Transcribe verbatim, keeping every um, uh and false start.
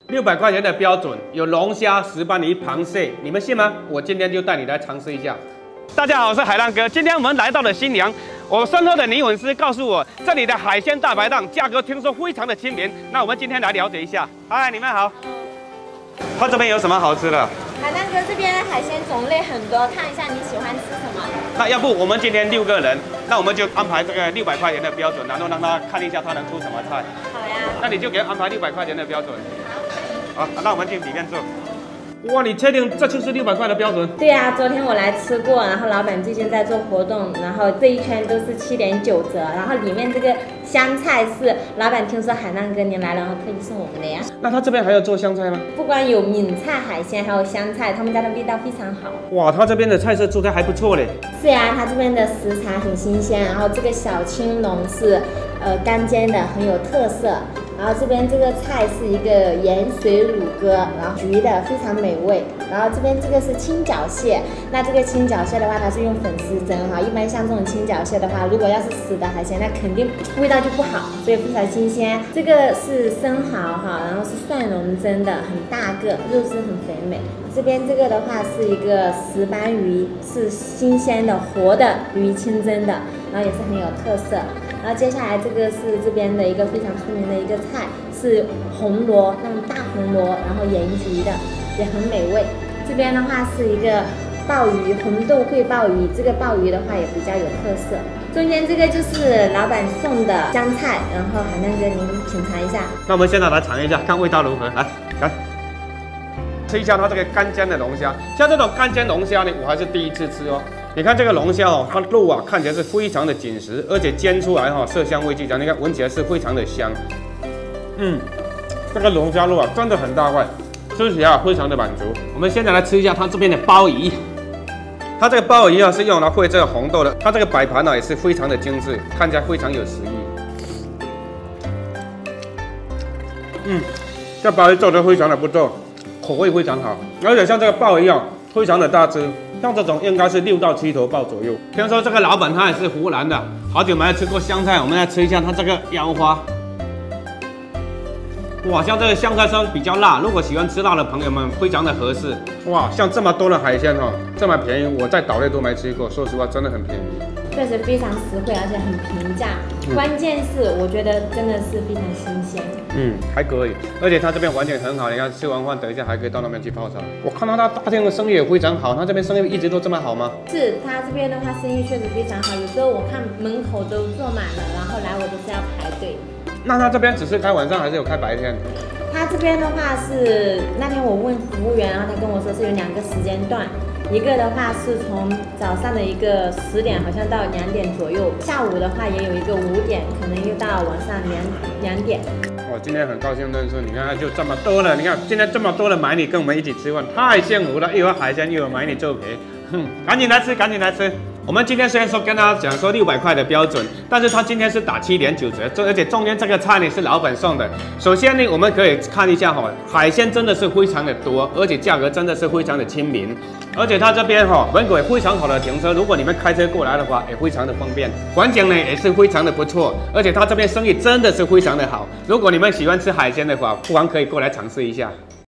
六百块钱的标准，有龙虾、石斑鱼、螃蟹，你们信吗？我今天就带你来尝试一下。大家好，我是海浪哥，今天我们来到了新娘。我身后的女粉丝告诉我，这里的海鲜大排档价格听说非常的亲民。那我们今天来了解一下。嗨，你们好。它这边有什么好吃的？ 海浪哥这边海鲜种类很多，看一下你喜欢吃什么。 那要不我们今天六个人，那我们就安排这个六百块钱的标准，然后让他看一下他能出什么菜。 好呀。 那你就给他安排六百块钱的标准。好。好，那我们进里面坐。哇，你确定这就是六百块的标准？ 对呀、啊，昨天我来吃过，然后老板最近在做活动，然后这一圈都是七点九折，然后里面这个香菜是老板听说海浪哥您来了，然后特意送我们的呀。 那他这边还有做香菜吗？ 不光有闽菜、海鲜，还有香菜，他们家的味道非常好。 哇，他这边的菜色做的还不错嘞。 是呀、啊，他这边的食材很新鲜，然后这个小青龙是呃干煎的，很有特色。然后这边这个菜是一个盐水乳鸽，然后焗的非常美味。然后这边这个是青脚蟹，那这个青脚蟹的话，它是用粉丝蒸哈。一般像这种青脚蟹的话，如果要是死的海鲜，那肯定味道就不好，所以非常新鲜。这个是生蚝哈，然后是蒜蓉蒸的，很大个，肉质很肥美。这边这个的话是一个石斑鱼，是新鲜的活的鱼清蒸的，然后也是很有特色。然后接下来这个是这边的一个非常出名的一个菜，是红螺，那种大红螺，然后盐焗的，也很美味。这边的话是一个鲍鱼，红豆烩鲍鱼，这个鲍鱼的话也比较有特色。中间这个就是老板送的香菜，然后海浪哥您品尝一下。 那我们现在来尝一下，看味道如何。来，来。吃一下它这个干煎的龙虾，像这种干煎龙虾呢，我还是第一次吃哦。你看这个龙虾哦，它肉啊看起来是非常的紧实，而且煎出来哈、哦，色香味俱佳，你看闻起来是非常的香。嗯，这个龙虾肉啊真的很大块，吃起来啊非常的满足。我们现在来吃一下它这边的鲍鱼，它这个鲍鱼啊是用来烩这个红豆的，它这个摆盘呢、啊、也是非常的精致，看起来非常有食欲。嗯，这鲍鱼做的非常的不错。口味非常好，而且像这个鲍鱼啊，非常的大只，像这种应该是六到七头鲍左右。听说这个老板他也是湖南的，好久没有吃过香菜，我们来吃一下他这个腰花。哇，像这个香菜稍微比较辣，如果喜欢吃辣的朋友们，非常的合适。哇，像这么多的海鲜哦，这么便宜，我在岛内都没吃过，说实话真的很便宜。 确实非常实惠，而且很平价。嗯、关键是我觉得真的是非常新鲜。 嗯，还可以，而且他这边环境很好，你看吃完饭等一下还可以到那边去泡茶。我看到他大厅的生意也非常好，他这边生意一直都这么好吗？ 是，他这边的话生意确实非常好，有时候我看门口都坐满了，然后来我都是要排队。那他这边只是开晚上还是有开白天？ 他这边的话是那天我问服务员，然后他跟我说是有两个时间段。一个的话是从早上的一个十点，好像到两点左右；下午的话也有一个五点，可能又到晚上两两点。 我今天很高兴认识你，看就这么多了，你看今天这么多的买你跟我们一起吃饭，太幸福了！又有海鲜，又有买你做陪，哼，赶紧来吃，赶紧来吃。我们今天虽然说跟大家讲说六百块的标准，但是他今天是打七点九折，而且中间这个菜呢是老板送的。首先呢，我们可以看一下哈，海鲜真的是非常的多，而且价格真的是非常的亲民，而且他这边哈门口也非常好的停车，如果你们开车过来的话，也非常的方便。环境呢也是非常的不错，而且他这边生意真的是非常的好。如果你们喜欢吃海鲜的话，不妨可以过来尝试一下。